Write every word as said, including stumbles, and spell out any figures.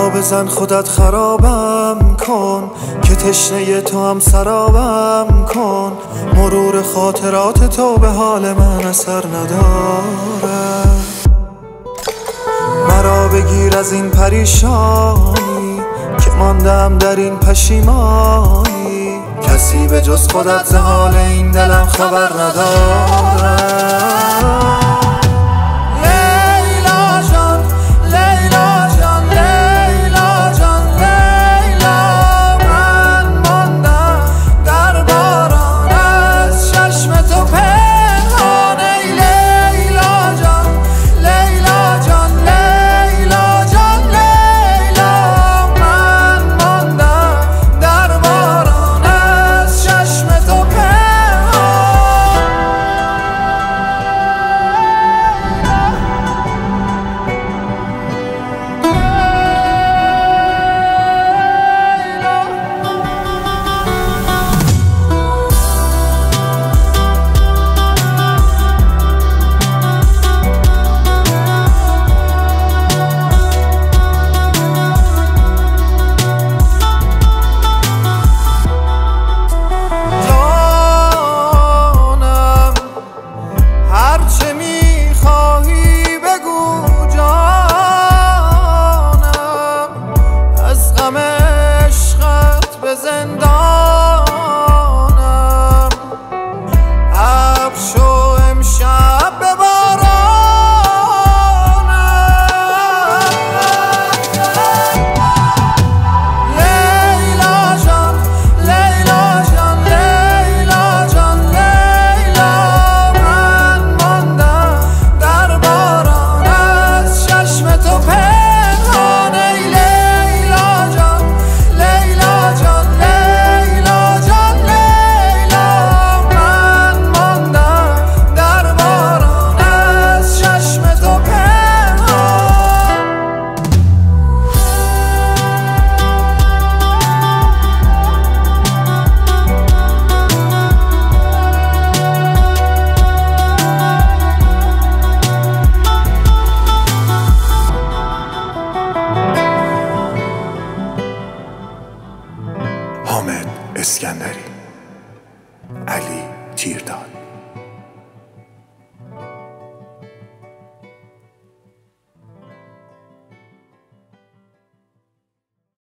مرا بزن خودت خرابم کن، که تشنه تو هم سرابم کن. مرور خاطرات تو به حال من اثر نداره. مرا بگیر از این پریشانی که ماندم در این پشیمانی. کسی به جز خودت ز حال این دلم خبر نداره. حامد اسکندری، علی تیرداد.